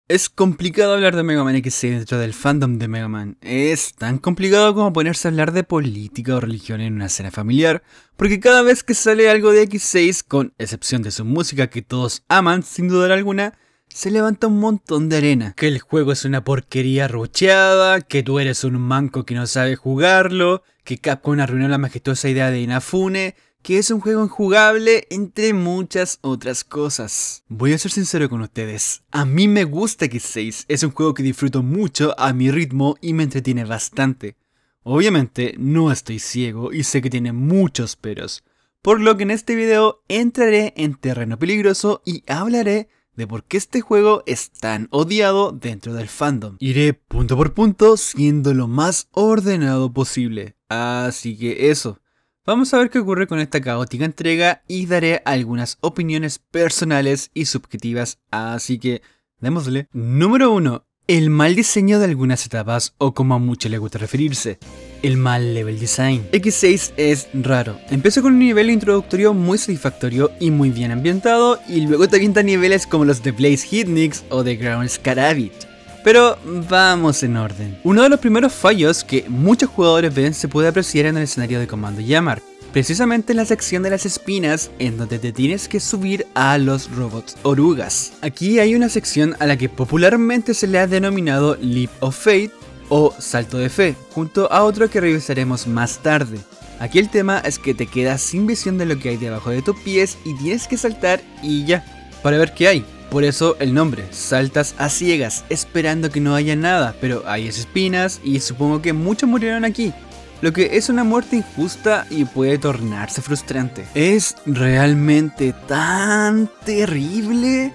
Es complicado hablar de Mega Man X6 dentro del fandom de Mega Man. Es tan complicado como ponerse a hablar de política o religión en una cena familiar, porque cada vez que sale algo de X6, con excepción de su música que todos aman sin dudar alguna, se levanta un montón de arena. Que el juego es una porquería rocheada, que tú eres un manco que no sabe jugarlo, que Capcom arruinó la majestuosa idea de Inafune, que es un juego injugable, entre muchas otras cosas. Voy a ser sincero con ustedes, a mí me gusta X6, es un juego que disfruto mucho a mi ritmo y me entretiene bastante. Obviamente no estoy ciego y sé que tiene muchos peros, por lo que en este video entraré en terreno peligroso y hablaré de por qué este juego es tan odiado dentro del fandom. Iré punto por punto siendo lo más ordenado posible, así que eso. Vamos a ver qué ocurre con esta caótica entrega y daré algunas opiniones personales y subjetivas, así que démosle. Número 1. El mal diseño de algunas etapas, o como a muchos les gusta referirse, el mal level design. X6 es raro. Empieza con un nivel introductorio muy satisfactorio y muy bien ambientado, y luego te avienta niveles como los de Blaze Hitnix o de Ground Scarabit. Pero vamos en orden. Uno de los primeros fallos que muchos jugadores ven se puede apreciar en el escenario de Commando Yammer, precisamente en la sección de las espinas en donde te tienes que subir a los robots orugas. Aquí hay una sección a la que popularmente se le ha denominado Leap of Fate o Salto de Fe, junto a otro que revisaremos más tarde. Aquí el tema es que te quedas sin visión de lo que hay debajo de tus pies y tienes que saltar y ya, para ver qué hay. Por eso el nombre, saltas a ciegas, esperando que no haya nada, pero hay espinas y supongo que muchos murieron aquí, lo que es una muerte injusta y puede tornarse frustrante. ¿Es realmente tan terrible?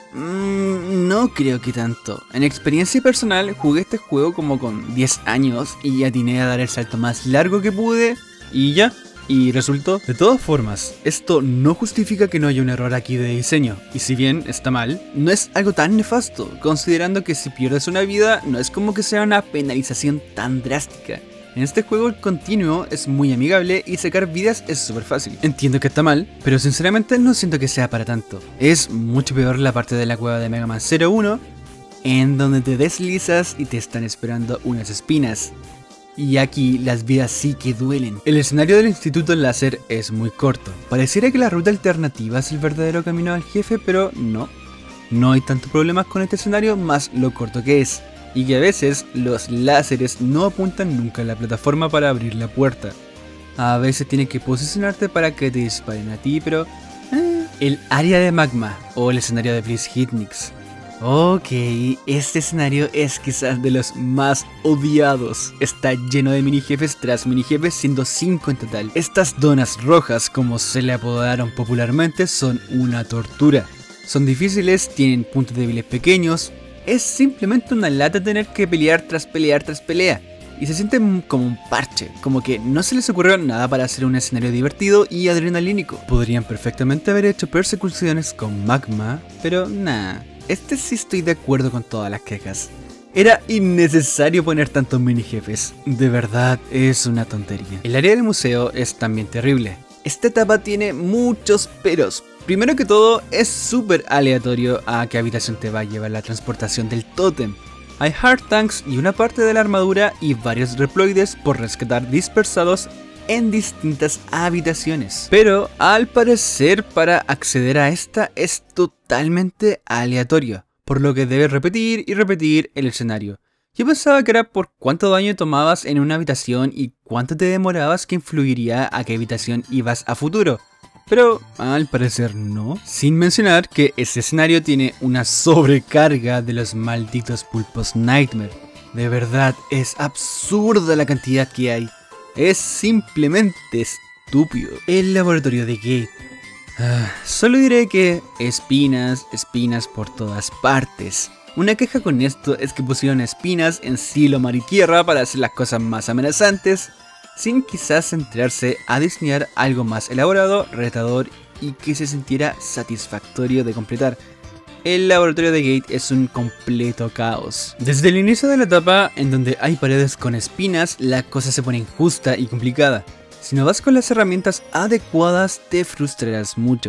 No creo que tanto. En experiencia personal jugué este juego como con 10 años y atiné a dar el salto más largo que pude y ya. Y resultó. De todas formas, esto no justifica que no haya un error aquí de diseño, y si bien está mal, no es algo tan nefasto, considerando que si pierdes una vida no es como que sea una penalización tan drástica. En este juego el continuo es muy amigable y sacar vidas es súper fácil. Entiendo que está mal, pero sinceramente no siento que sea para tanto. Es mucho peor la parte de la cueva de Mega Man 01, en donde te deslizas y te están esperando unas espinas. Y aquí las vidas sí que duelen. El escenario del Instituto Láser es muy corto. Pareciera que la ruta alternativa es el verdadero camino al jefe, pero no. No hay tantos problemas con este escenario más lo corto que es. Y que a veces los láseres no apuntan nunca a la plataforma para abrir la puerta. A veces tienes que posicionarte para que te disparen a ti, pero... El área de magma o el escenario de Blaze Hitnix. Ok, este escenario es quizás de los más odiados. Está lleno de mini jefes tras mini jefes, siendo 5 en total. Estas donas rojas, como se le apodaron popularmente, son una tortura. Son difíciles, tienen puntos débiles pequeños. Es simplemente una lata tener que pelear tras pelea tras pelea. Y se siente como un parche, como que no se les ocurrió nada para hacer un escenario divertido y adrenalínico. Podrían perfectamente haber hecho persecuciones con magma, pero nada. Este sí estoy de acuerdo con todas las quejas. Era innecesario poner tantos mini jefes. De verdad es una tontería. El área del museo es también terrible. Esta etapa tiene muchos peros. Primero que todo es súper aleatorio a qué habitación te va a llevar la transportación del tótem. Hay hard tanks y una parte de la armadura y varios reploides por rescatar dispersados en distintas habitaciones. Pero al parecer para acceder a esta es totalmente aleatorio, por lo que debes repetir y repetir el escenario. Yo pensaba que era por cuánto daño tomabas en una habitación y cuánto te demorabas que influiría a qué habitación ibas a futuro. Pero al parecer no. Sin mencionar que este escenario tiene una sobrecarga de los malditos pulpos Nightmare. De verdad es absurda la cantidad que hay. Es simplemente estúpido. El laboratorio de Gate. Solo diré que espinas por todas partes. Una queja con esto es que pusieron espinas en cielo, mar y tierra para hacer las cosas más amenazantes, sin quizás centrarse a diseñar algo más elaborado, retador y que se sintiera satisfactorio de completar. El laboratorio de Gate es un completo caos. Desde el inicio de la etapa, en donde hay paredes con espinas, la cosa se pone injusta y complicada. Si no vas con las herramientas adecuadas, te frustrarás mucho.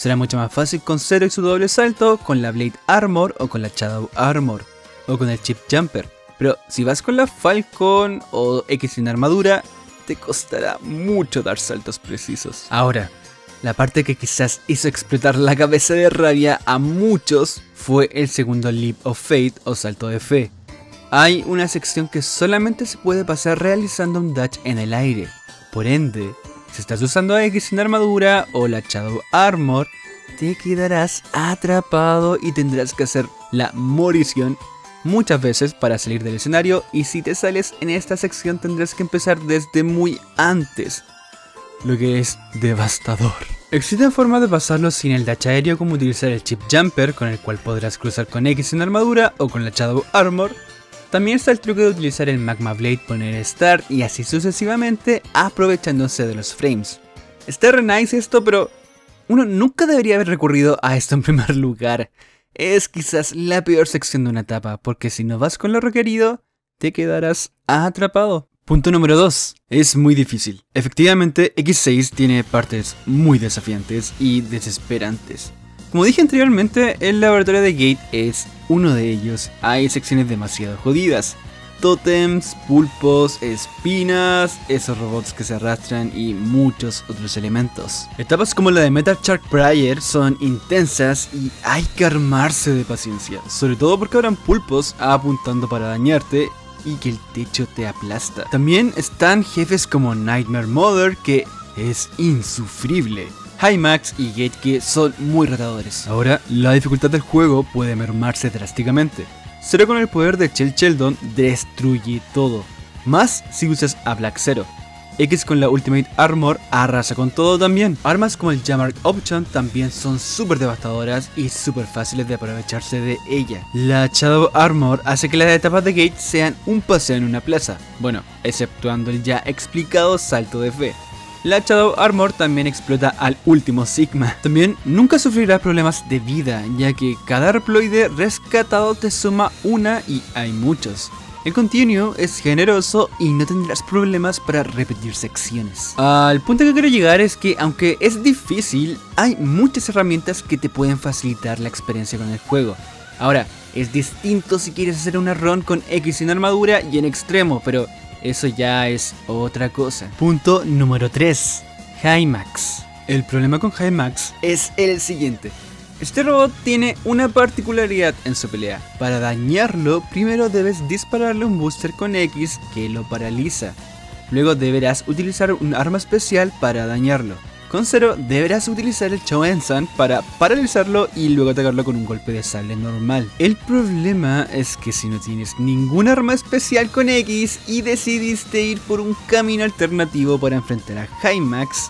Será mucho más fácil con Zero y su doble salto, con la Blade Armor o con la Shadow Armor, o con el Chip Jumper. Pero si vas con la Falcon o X sin armadura, te costará mucho dar saltos precisos. Ahora, la parte que quizás hizo explotar la cabeza de rabia a muchos fue el segundo Leap of Fate o salto de fe. Hay una sección que solamente se puede pasar realizando un dash en el aire. Por ende, si estás usando a X sin armadura o la Shadow Armor, te quedarás atrapado y tendrás que hacer la morición muchas veces para salir del escenario, y si te sales en esta sección tendrás que empezar desde muy antes, lo que es devastador. Existen formas de pasarlo sin el dash aéreo, como utilizar el Chip Jumper, con el cual podrás cruzar con X sin armadura o con la Shadow Armor. También está el truco de utilizar el Magma Blade, poner Start y así sucesivamente, aprovechándose de los frames. Está re nice esto, pero uno nunca debería haber recurrido a esto en primer lugar. Es quizás la peor sección de una etapa, porque si no vas con lo requerido, te quedarás atrapado. Punto número 2. Es muy difícil. Efectivamente, X6 tiene partes muy desafiantes y desesperantes. Como dije anteriormente, el laboratorio de Gate es uno de ellos. Hay secciones demasiado jodidas. Tótems, pulpos, espinas, esos robots que se arrastran y muchos otros elementos. Etapas como la de Metal Shark Prayer son intensas y hay que armarse de paciencia, sobre todo porque habrán pulpos apuntando para dañarte y que el techo te aplasta. También están jefes como Nightmare Mother, que es insufrible. Highmax y Gate, que son muy retadores. Ahora, la dificultad del juego puede mermarse drásticamente. Zero con el poder de Chell Sheldon destruye todo, más si usas a Black Zero. X con la Ultimate Armor arrasa con todo también. Armas como el Jammer Option también son súper devastadoras y súper fáciles de aprovecharse de ella. La Shadow Armor hace que las etapas de Gate sean un paseo en una plaza, bueno, exceptuando el ya explicado salto de fe. La Shadow Armor también explota al último Sigma. También nunca sufrirá problemas de vida, ya que cada Reploide rescatado te suma una y hay muchos. El Continuo es generoso y no tendrás problemas para repetir secciones. Al punto que quiero llegar es que, aunque es difícil, hay muchas herramientas que te pueden facilitar la experiencia con el juego. Ahora, es distinto si quieres hacer una run con X sin armadura y en extremo, pero eso ya es otra cosa. Punto número 3. Highmax. El problema con Highmax es el siguiente. Este robot tiene una particularidad en su pelea. Para dañarlo, primero debes dispararle un booster con X que lo paraliza. Luego deberás utilizar un arma especial para dañarlo. Con Zero deberás utilizar el Choen-san para paralizarlo y luego atacarlo con un golpe de sable normal. El problema es que si no tienes ningún arma especial con X y decidiste ir por un camino alternativo para enfrentar a Highmax,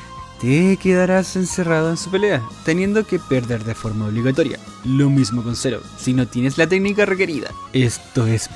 te quedarás encerrado en su pelea, teniendo que perder de forma obligatoria. Lo mismo con Zero, si no tienes la técnica requerida. Esto es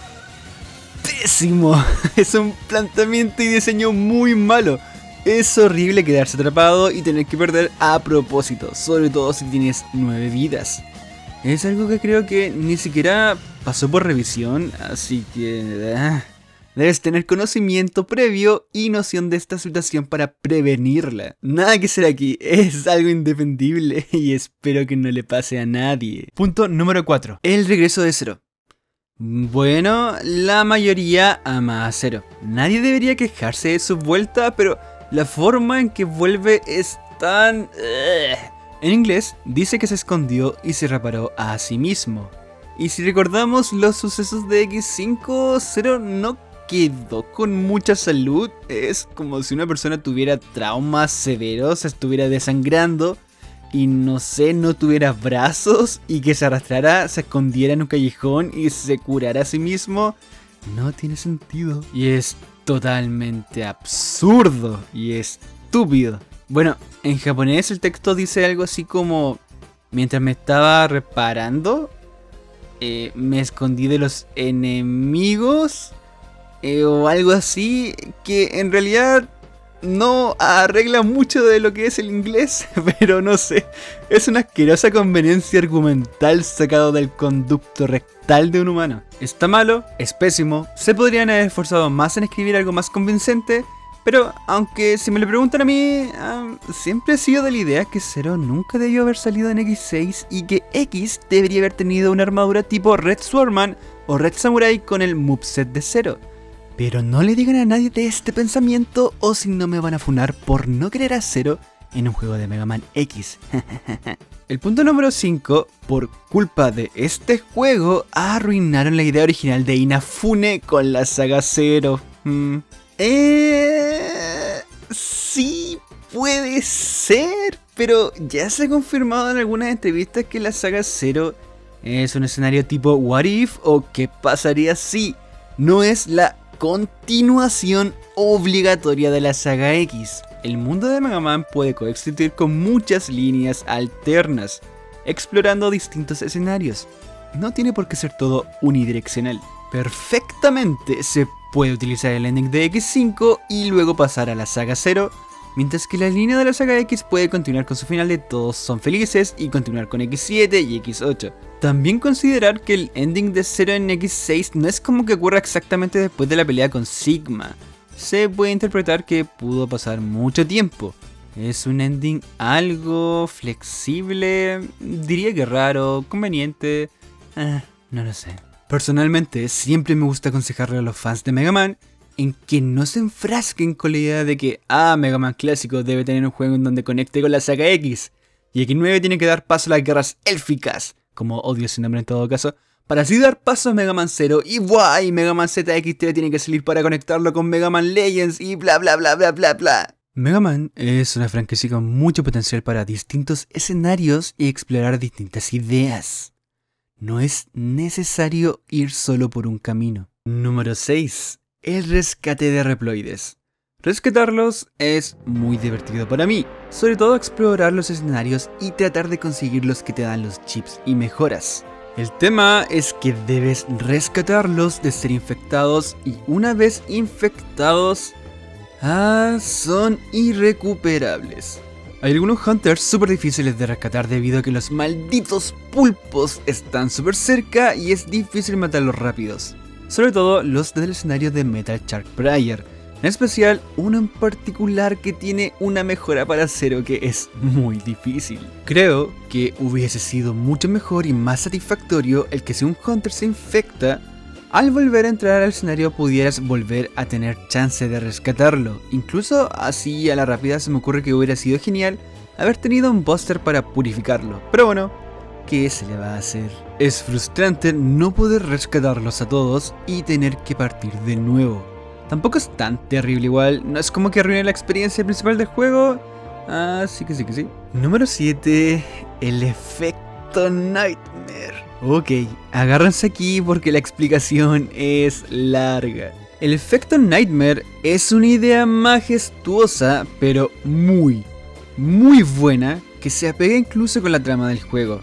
pésimo, es un planteamiento y diseño muy malo. Es horrible quedarse atrapado y tener que perder a propósito, sobre todo si tienes 9 vidas. Es algo que creo que ni siquiera pasó por revisión, así que debes tener conocimiento previo y noción de esta situación para prevenirla. Nada que hacer aquí, es algo indefendible y espero que no le pase a nadie. Punto número 4. El regreso de Zero. Bueno, la mayoría ama a Zero. Nadie debería quejarse de su vuelta, pero la forma en que vuelve es tan... En inglés dice que se escondió y se reparó a sí mismo. Y si recordamos los sucesos de X5, Zero no quedó con mucha salud. Es como si una persona tuviera traumas severos, se estuviera desangrando y no sé, no tuviera brazos y que se arrastrara, se escondiera en un callejón y se curara a sí mismo. No tiene sentido. Y es totalmente absurdo y estúpido. Bueno, en japonés el texto dice algo así como: mientras me estaba reparando, me escondí de los enemigos, o algo así, que en realidad no arregla mucho de lo que es el inglés, pero no sé, es una asquerosa conveniencia argumental sacado del conducto rectal de un humano. Está malo, es pésimo, se podrían haber esforzado más en escribir algo más convincente, Pero, aunque si me lo preguntan a mí, siempre he sido de la idea que Zero nunca debió haber salido en X6 y que X debería haber tenido una armadura tipo Red Swordman o Red Samurai con el moveset de Zero. Pero no le digan a nadie de este pensamiento o si no me van a funar por no querer a Zero en un juego de Mega Man X. El punto número 5, por culpa de este juego, arruinaron la idea original de Inafune con la saga Zero. Sí, puede ser, pero ya se ha confirmado en algunas entrevistas que la saga Zero es un escenario tipo What If o qué pasaría si. No es la continuación obligatoria de la saga X. El mundo de Mega Man puede coexistir con muchas líneas alternas, explorando distintos escenarios. No tiene por qué ser todo unidireccional. Perfectamente se puede utilizar el ending de X5 y luego pasar a la saga Zero, mientras que la línea de la saga X puede continuar con su final de Todos son felices y continuar con X7 y X8. También considerar que el ending de Zero en X6 no es como que ocurra exactamente después de la pelea con Sigma. Se puede interpretar que pudo pasar mucho tiempo. Es un ending algo flexible, diría que raro, conveniente, no lo sé. Personalmente siempre me gusta aconsejarle a los fans de Mega Man en que no se enfrasquen con la idea de que Mega Man clásico debe tener un juego en donde conecte con la saga X y X9 tiene que dar paso a las guerras élficas, como odio ese nombre en todo caso, para así dar paso a Mega Man Zero y ¡guay! Mega Man ZX3 tiene que salir para conectarlo con Mega Man Legends y bla bla bla bla bla bla. Mega Man es una franquicia con mucho potencial para distintos escenarios y explorar distintas ideas. No es necesario ir solo por un camino. Número 6. El rescate de Reploides. Rescatarlos es muy divertido para mí, sobre todo explorar los escenarios y tratar de conseguir los que te dan los chips y mejoras. El tema es que debes rescatarlos de ser infectados y una vez infectados, son irrecuperables. Hay algunos hunters súper difíciles de rescatar debido a que los malditos pulpos están súper cerca y es difícil matarlos rápidos. Sobre todo los del escenario de Metal Shark Prayer, en especial uno en particular que tiene una mejora para Zero que es muy difícil. Creo que hubiese sido mucho mejor y más satisfactorio el que si un hunter se infecta, al volver a entrar al escenario pudieras volver a tener chance de rescatarlo. Incluso así a la rápida se me ocurre que hubiera sido genial haber tenido un buster para purificarlo. Pero bueno, ¿qué se le va a hacer? Es frustrante no poder rescatarlos a todos y tener que partir de nuevo. Tampoco es tan terrible igual, no es como que arruine la experiencia principal del juego. Sí que sí. Número 7. El efecto Nightmare. Ok, agárrense aquí porque la explicación es larga. El efecto Nightmare es una idea majestuosa, pero muy buena, que se apega incluso con la trama del juego.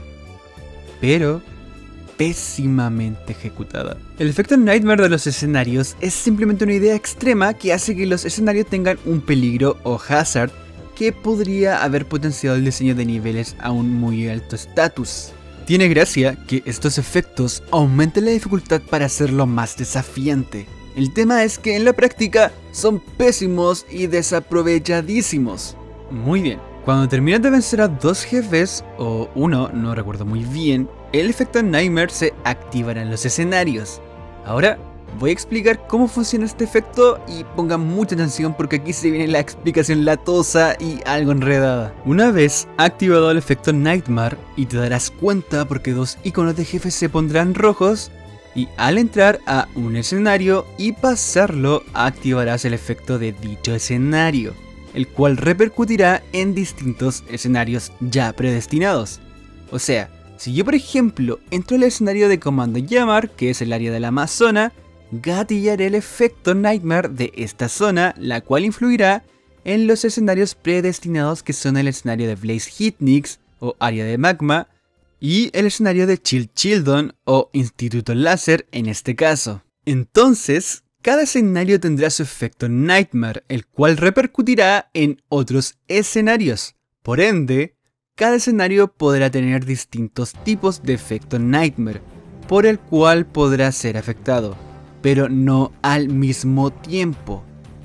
Pero pésimamente ejecutada. El efecto Nightmare de los escenarios es simplemente una idea extrema que hace que los escenarios tengan un peligro o hazard que podría haber potenciado el diseño de niveles a un muy alto estatus. Tiene gracia que estos efectos aumenten la dificultad para hacerlo más desafiante. El tema es que en la práctica son pésimos y desaprovechadísimos. Muy bien, cuando terminas de vencer a dos jefes, o uno, no recuerdo muy bien, el efecto Nightmare se activará en los escenarios. Ahora voy a explicar cómo funciona este efecto y pongan mucha atención porque aquí se viene la explicación latosa y algo enredada. Una vez activado el efecto Nightmare, y te darás cuenta porque dos iconos de jefes se pondrán rojos, y al entrar a un escenario y pasarlo activarás el efecto de dicho escenario, el cual repercutirá en distintos escenarios ya predestinados. O sea, si yo por ejemplo entro al escenario de Comando Yamar, que es el área de la Amazona, gatillaré el efecto Nightmare de esta zona, la cual influirá en los escenarios predestinados que son el escenario de Blaze Hitnix o área de magma y el escenario de Childon o Instituto Láser en este caso. Entonces, cada escenario tendrá su efecto Nightmare, el cual repercutirá en otros escenarios. Por ende, cada escenario podrá tener distintos tipos de efecto Nightmare, por el cual podrá ser afectado, pero no al mismo tiempo.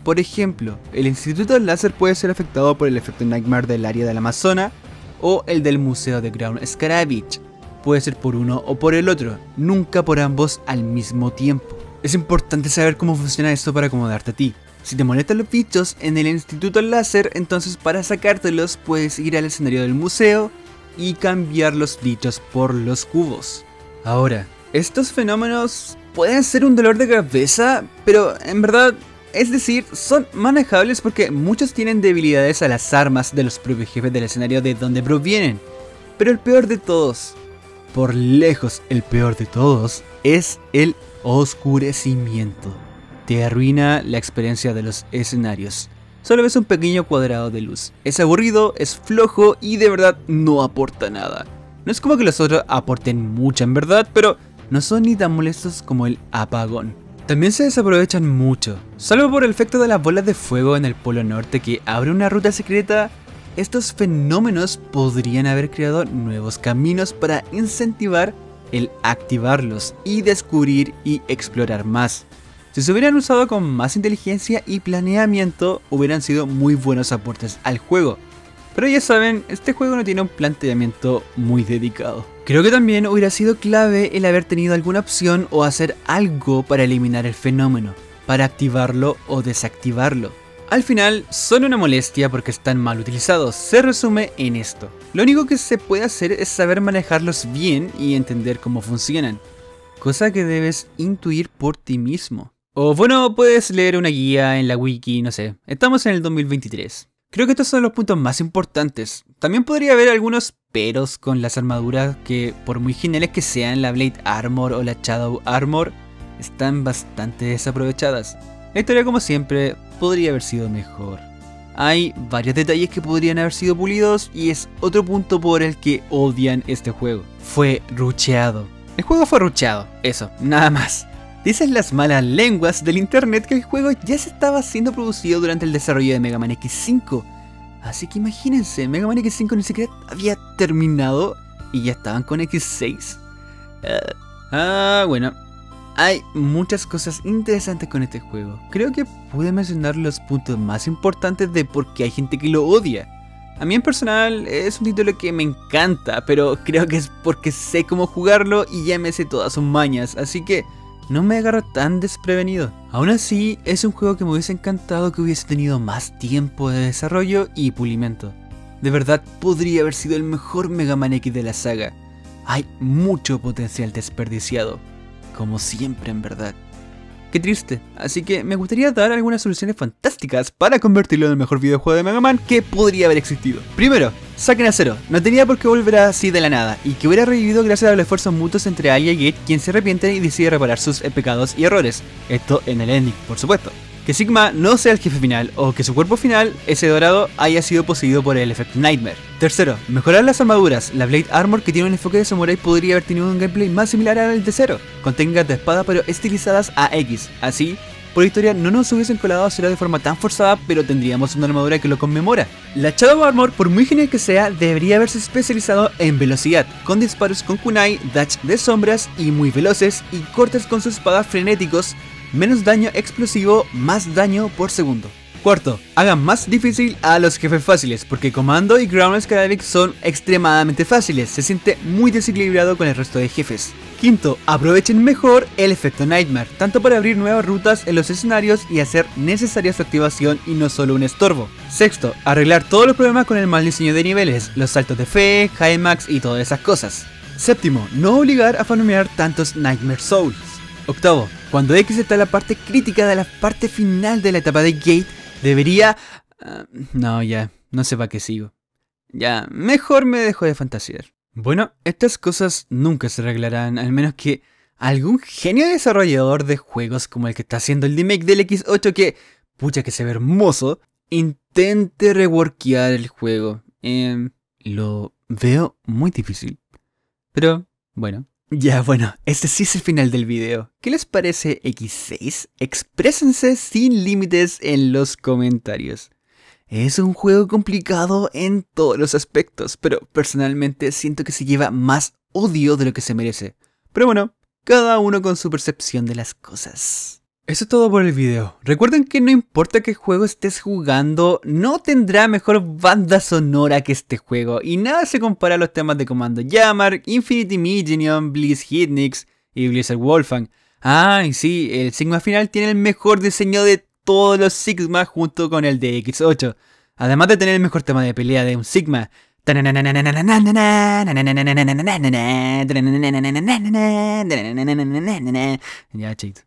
Por ejemplo, el Instituto Láser puede ser afectado por el efecto Nightmare del área del Amazonas o el del Museo de Ground Scaravage. Puede ser por uno o por el otro, nunca por ambos al mismo tiempo. Es importante saber cómo funciona esto para acomodarte a ti. Si te molestan los bichos en el Instituto Láser, entonces para sacártelos puedes ir al escenario del museo y cambiar los bichos por los cubos. Ahora, estos fenómenos pueden ser un dolor de cabeza, pero en verdad, es decir, son manejables porque muchos tienen debilidades a las armas de los propios jefes del escenario de donde provienen. Pero el peor de todos, por lejos el peor de todos, es el oscurecimiento. Te arruina la experiencia de los escenarios. Solo ves un pequeño cuadrado de luz. Es aburrido, es flojo y de verdad no aporta nada. No es como que los otros aporten mucho en verdad, pero no son ni tan molestos como el apagón. También se desaprovechan mucho, salvo por el efecto de las bolas de fuego en el polo norte que abre una ruta secreta. Estos fenómenos podrían haber creado nuevos caminos para incentivar el activarlos y descubrir y explorar más. Si se hubieran usado con más inteligencia y planeamiento, hubieran sido muy buenos aportes al juego. Pero ya saben, este juego no tiene un planteamiento muy dedicado. Creo que también hubiera sido clave el haber tenido alguna opción o hacer algo para eliminar el fenómeno, para activarlo o desactivarlo. Al final, son una molestia porque están mal utilizados, se resume en esto. Lo único que se puede hacer es saber manejarlos bien y entender cómo funcionan, cosa que debes intuir por ti mismo. O bueno, puedes leer una guía en la wiki, no sé, estamos en el 2023. Creo que estos son los puntos más importantes. También podría haber algunos peros con las armaduras que, por muy geniales que sean, la Blade Armor o la Shadow Armor, están bastante desaprovechadas. La historia, como siempre, podría haber sido mejor. Hay varios detalles que podrían haber sido pulidos y es otro punto por el que odian este juego. Fue rusheado. El juego fue rusheado, eso, nada más. Dicen las malas lenguas del internet que el juego ya se estaba siendo producido durante el desarrollo de Mega Man X5. Así que imagínense, Mega Man X5 ni siquiera había terminado y ya estaban con X6. Bueno, hay muchas cosas interesantes con este juego. Creo que pude mencionar los puntos más importantes de por qué hay gente que lo odia. A mí en personal es un título que me encanta, pero creo que es porque sé cómo jugarlo y ya me sé todas sus mañas, así que no me agarro tan desprevenido. Aún así, es un juego que me hubiese encantado que hubiese tenido más tiempo de desarrollo y pulimento. De verdad, podría haber sido el mejor Mega Man X de la saga. Hay mucho potencial desperdiciado. Como siempre, en verdad. Qué triste, así que me gustaría dar algunas soluciones fantásticas para convertirlo en el mejor videojuego de Mega Man que podría haber existido. Primero, saquen a Zero, no tenía por qué volver así de la nada, y que hubiera revivido gracias a los esfuerzos mutuos entre Alia y Gate, quien se arrepiente y decide reparar sus pecados y errores. Esto en el ending, por supuesto. Que Sigma no sea el jefe final, o que su cuerpo final, ese dorado, haya sido poseído por el efecto Nightmare. Tercero, mejorar las armaduras. La Blade Armor, que tiene un enfoque de samurai, podría haber tenido un gameplay más similar al de Zero, con técnicas de espada pero estilizadas a X. Así, por historia no nos hubiesen colado a Zero de forma tan forzada, pero tendríamos una armadura que lo conmemora. La Shadow Armor, por muy genial que sea, debería haberse especializado en velocidad, con disparos con kunai, dash de sombras y muy veloces, y cortes con sus espadas frenéticos, menos daño explosivo, más daño por segundo. Cuarto, hagan más difícil a los jefes fáciles, porque Commando y Ground Scaravage son extremadamente fáciles, se siente muy desequilibrado con el resto de jefes. Quinto, aprovechen mejor el efecto Nightmare, tanto para abrir nuevas rutas en los escenarios y hacer necesaria su activación y no solo un estorbo. Sexto, arreglar todos los problemas con el mal diseño de niveles, los saltos de fe, high max y todas esas cosas. Séptimo, no obligar a farmear tantos Nightmare Souls. Octavo, cuando X está en la parte crítica de la parte final de la etapa de Gate, debería... no, ya, no sé para qué sigo. Ya, mejor me dejo de fantasear. Bueno, estas cosas nunca se arreglarán, al menos que algún genio desarrollador de juegos como el que está haciendo el remake del X8 que, pucha que se ve hermoso, intente reworkear el juego. Lo veo muy difícil. Pero, bueno. Ya, bueno, este sí es el final del video. ¿Qué les parece X6? Exprésense sin límites en los comentarios. Es un juego complicado en todos los aspectos, pero personalmente siento que se lleva más odio de lo que se merece. Pero bueno, cada uno con su percepción de las cosas. Eso es todo por el video. Recuerden que no importa qué juego estés jugando, no tendrá mejor banda sonora que este juego. Y nada se compara a los temas de Comando Yammer, Infinity Millennium, Blizz Hitnix y Blizzard Wolfang. Ah, y sí, el Sigma final tiene el mejor diseño de todos los Sigma junto con el de X8. Además de tener el mejor tema de pelea de un Sigma. Ya, chicos.